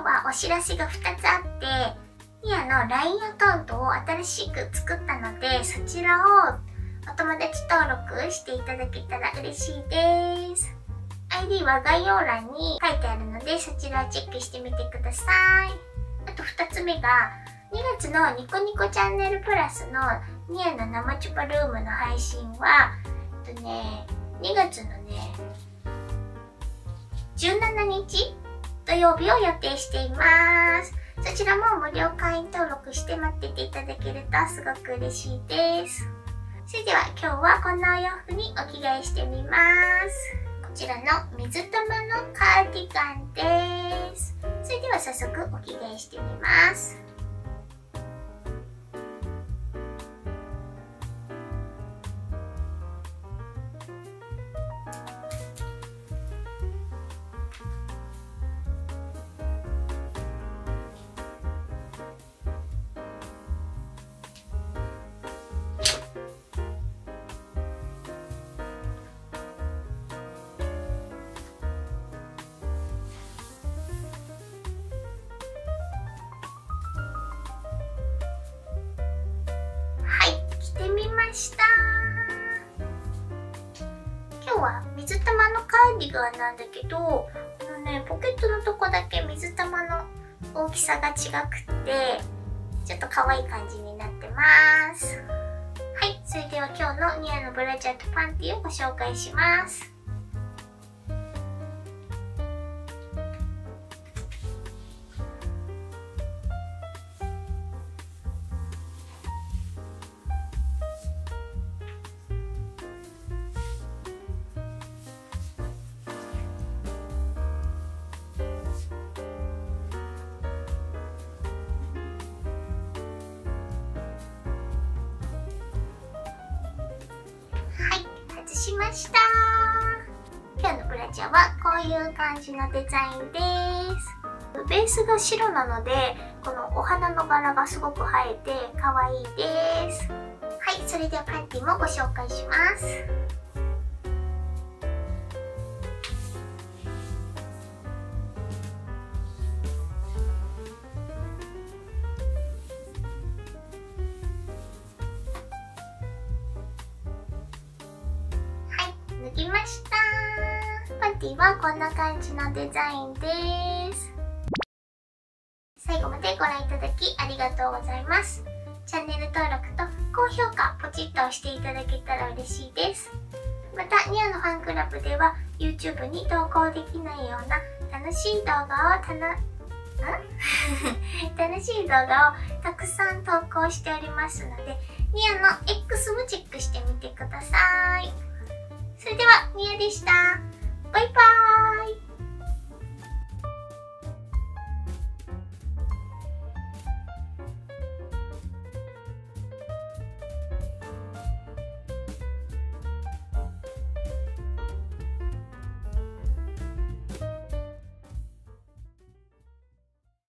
はお知らせが2つあって、ニアの LINE アカウントを新しく作ったので、そちらをお友達登録していただけたら嬉しいです。ID は概要欄に書いてあるので、そちらをチェックしてみてください。あと2つ目が、2月のニコニコチャンネルプラスのニアの生チュパルームの配信は、2月の17日土曜日を予定しています。そちらも無料会員登録して待ってていただけるとすごく嬉しいです。それでは今日はこんなお洋服にお着替えしてみます。こちらの水玉のカーディガンです。それでは早速お着替えしてみます。着てみました。今日は水玉のカーディガンなんだけど、ポケットのとこだけ水玉の大きさが違くってちょっと可愛い感じになってます。はい、それでは今日のニアのブラジャーとパンティをご紹介します。しました。今日のブラジャーはこういう感じのデザインです。ベースが白なのでこのお花の柄がすごく映えて可愛いです。はい、それではパンティもご紹介します。脱ぎました。パンティはこんな感じのデザインです。最後までご覧いただきありがとうございます。チャンネル登録と高評価ポチッと押していただけたら嬉しいです。またニアのファンクラブでは YouTube に投稿できないような楽しい動画をたくさん投稿しておりますので、ニアの X もチェックしてみてください。それでは、ニアでした。